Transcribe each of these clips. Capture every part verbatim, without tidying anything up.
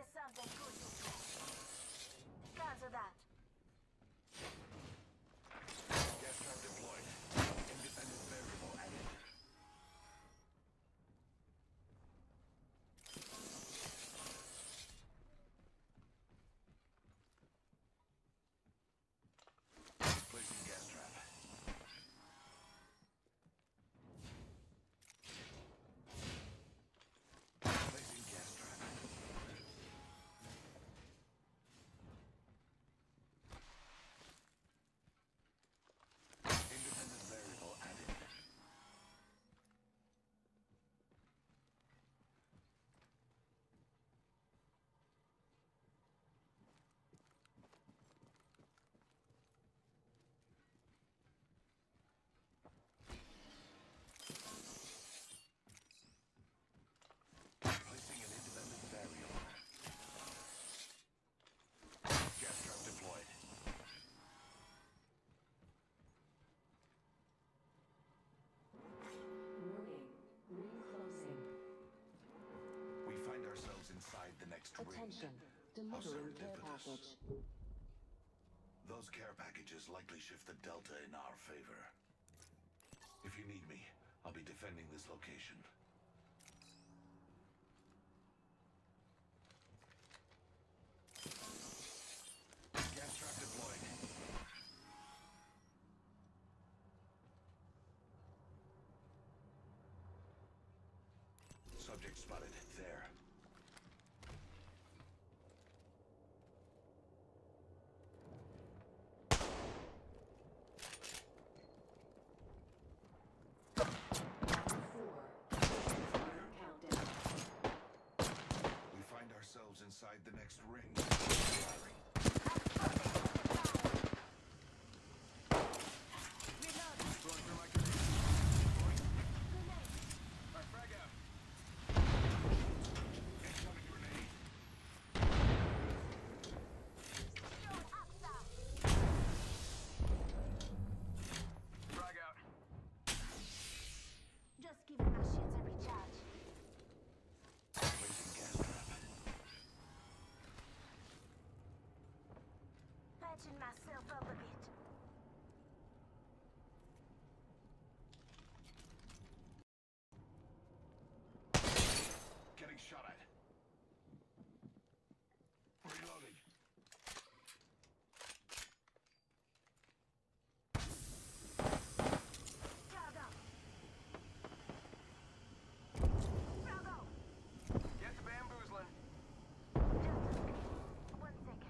something good to do. Cancel that. Gas trap deployed. Independent variable added. Placing gas trap. Placing gas trap. Independent variable added. Placing an independent variable. Gas trap deployed. Warning. Reclosing. We find ourselves inside the next ring. Attention. How Delivering care serendipitous. package. Those care packages likely shift the delta in our favor. If you need me, I'll be defending this location. Gas trap deployed. Subject spotted. There. Four. Final countdown. We find ourselves inside the next ring. Firing. Throwing through my grenade. Alright, frag out. Incoming grenade. Frag out. Just giving my shields a recharge. Placing gas trap. Patching myself up a bit. Getting shot at. Reloading. Bravo. Bravo. Get the bamboozling. Just one second.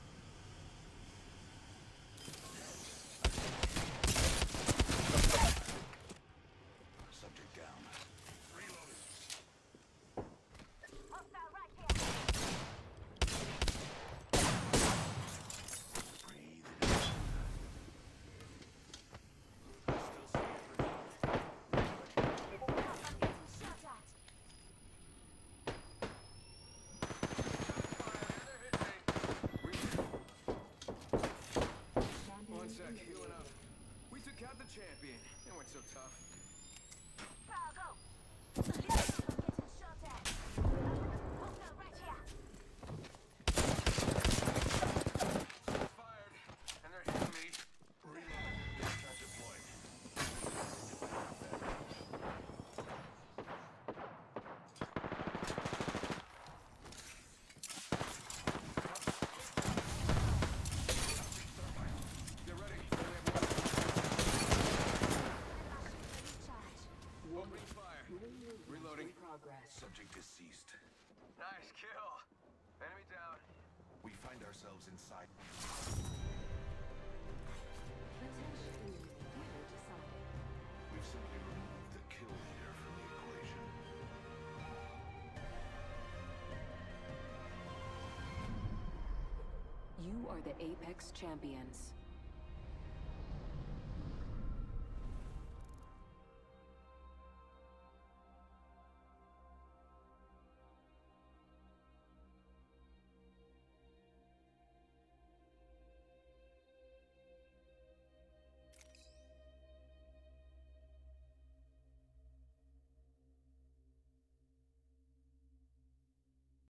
Subject down. Reloading. Hostile right here. Breathe it in. Still see everything. I'm getting shot at. One sec, healing up. We took out the champion. It went so tough. Bravo. I'm getting shot at. Hostile right here. Shots fired, and they're hitting me. Reloading. Gas trap deployed. Get ready. Recharge. Opening fire. Reloading. Progress. Subject deceased. Nice kill. Enemy down. We find ourselves inside. Attention. Leader decided. We've simply removed the kill leader from the equation. You are the Apex Champions.